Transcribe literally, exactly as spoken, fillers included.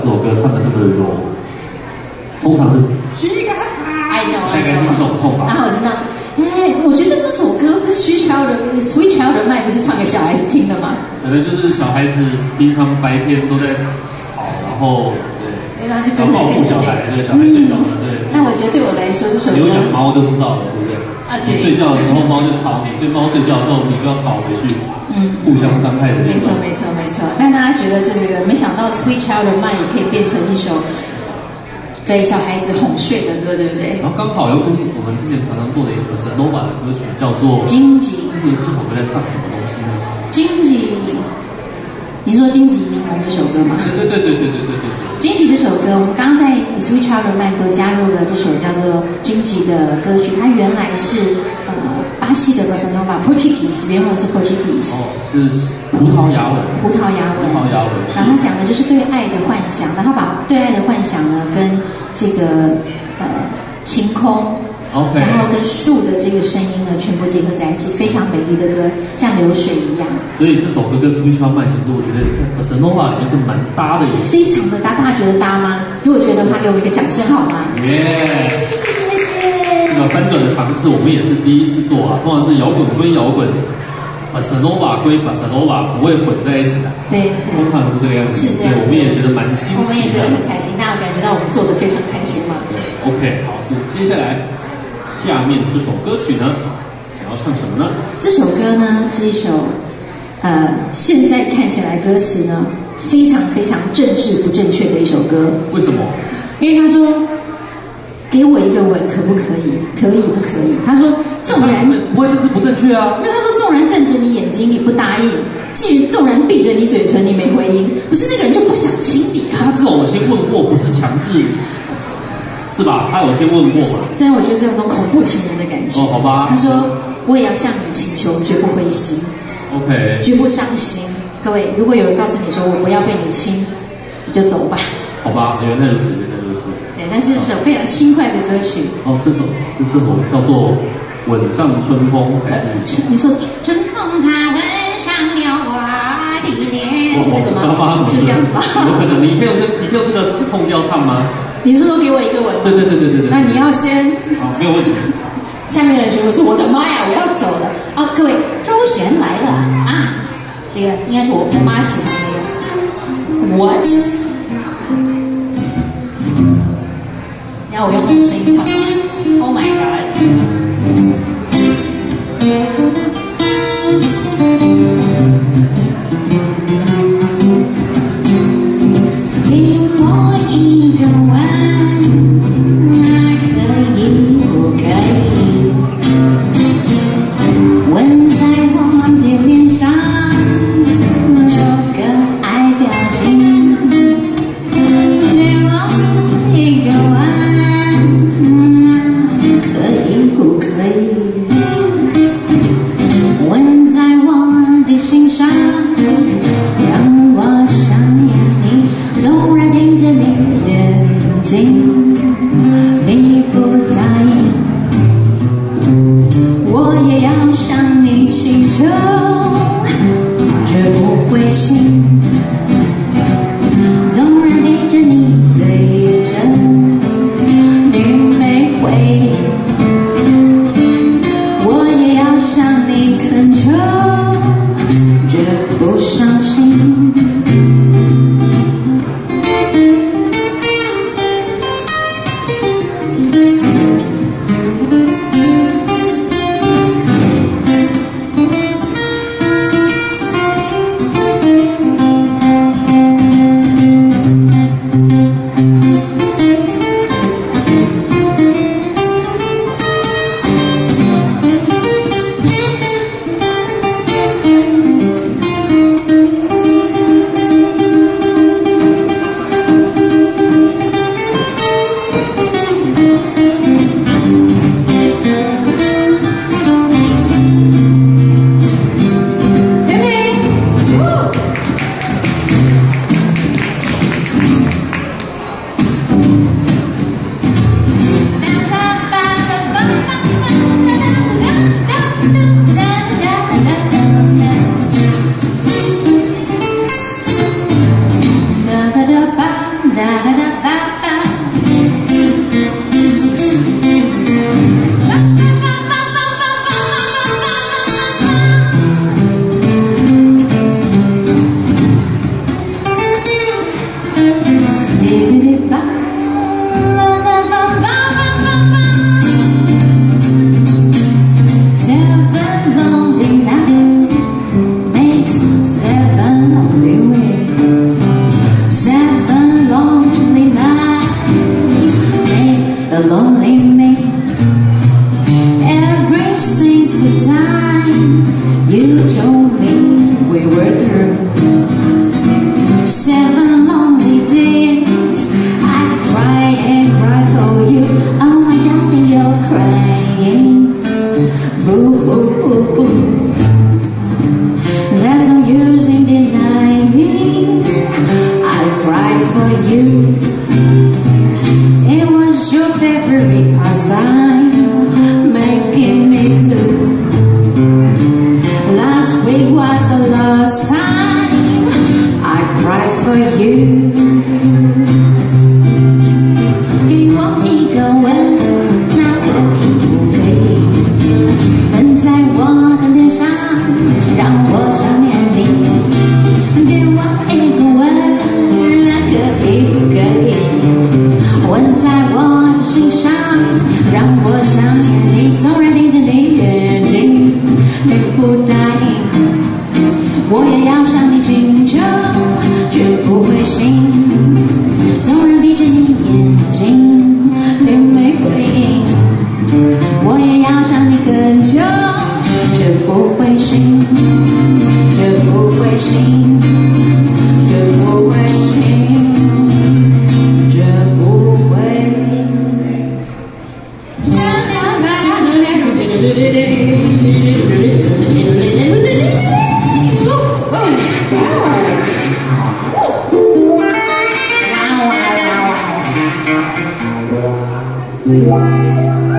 这首歌唱的这么柔，通常是哎呦， 大概是这种痛吧。 然后我听到，哎，我觉得这首歌不是 Sweet Child 的 Sweet Child 的麦，不是唱给小孩子听的吗？ 可能就是小孩子平常白天都在吵，然后对，然后就跟着跟着小孩，对，小孩睡着了，对。 那我觉得对我来说，这首歌有养猫就知道了，对不对？ 啊，对。 你睡觉的时候猫就吵你，所以猫睡觉的时候你就要吵回去，嗯，互相伤害的。 没错，没错，没错。但大家觉得这这个，没想到 Sweet Child 的麦也可以变成一首给小孩子哄睡的歌，对不对？ 然后刚好又跟我们之前常常做的一个 Bossa-Nova 的歌曲叫做《 荆棘》， 这这首歌在唱什么东西呢？ 荆棘，你说《荆棘柠檬》这首歌吗？ 对对对对对对对对。 荆棘这首歌，我们刚刚在 Sweet Child 的麦都加入了这首叫做《荆棘》的歌曲，它原来是呃巴西的 Bossa-Nova Portuguese， 原文是 Portuguese， 哦，是葡萄牙文， 葡萄牙文， 葡萄牙文。 然后它讲的就是对爱的幻想，然后把对爱的幻想呢跟这个呃晴空。 Okay. 然后跟树的这个声音呢，全部结合在一起，非常美丽的歌，像流水一样。 所以这首歌跟 Sweet Child 麦，其实我觉得在 Bossa-Nova 里面是蛮搭的耶。 非常的搭，大家觉得搭吗？如果觉得的话，给我们一个掌声好吗？ 耶！谢谢。这个翻转的尝试，我们也是第一次做啊。通常是摇滚归摇滚 ，Bossa-Nova 归 Bossa-Nova， 不会混在一起的。 对， 通常是这个样子。 是这样。 我们也觉得蛮新奇的。 我们也觉得很开心，大家感觉到我们做的非常开心嘛。 对 ，OK， 好，是接下来。下面这首歌曲呢，想要唱什么呢？ 这首歌呢是一首，呃，现在看起来歌词呢非常非常政治不正确的一首歌。 为什么？ 因为他说，给我一个吻可不可以？可以不可以？他说，纵然不会政治不正确啊。 因为他说，纵然瞪着你眼睛你不答应，既然纵然闭着你嘴唇你没回应，不是那个人就不想亲你啊。 他这种我先问过，不是强制。是吧？他有先问过嘛？ 但我觉得这有种恐怖情人的感觉。 哦，好吧。 他说：“我也要向你请求，绝不灰心 ，OK， 绝不伤心。”各位，如果有人告诉你说我不要被你亲，你就走吧。 好吧，原来如此，原来如此。 对，但是是首非常轻快的歌曲。 哦，这首这首叫做《吻上春风》还是？ 你说春风它吻上了我的脸，是这个吗？是这样子吗？ 有可能，你可以用这，你可以用这个痛调唱吗？ 你是说给我一个吻？ 对对对对对对。 那你要先。 好，没有问题。 下面的人就说：“我的妈呀，我要走了！”哦，各位，周璇来了啊！这个应该是我我妈喜欢的。What？ 然后我用我的声音唱。Oh my god！ 纵然听见 Seven lonely nights makes seven lonely ways. Seven lonely nights make the lonely me. Ever since the time you told me we were through. Seven lonely days I cried and cried for you. Oh my darling, you're crying. Boo hoo hoo hoo. There's no use in denying I cried for you. It was your favorite pastime, making me blue. Last week was the last time I cried for you.给我一个吻，那可以不可以？吻在我的脸上，让我想念你。给我一个吻，那可以不可以？吻在我的心上，让我想念你。纵然盯着你眼睛，你不答应，我也要向你请求，绝不会醒。纵然闭着你眼睛，你没回应，我也要向你恳求，绝不会醒，绝不会醒，绝不会醒，绝不会。Wow.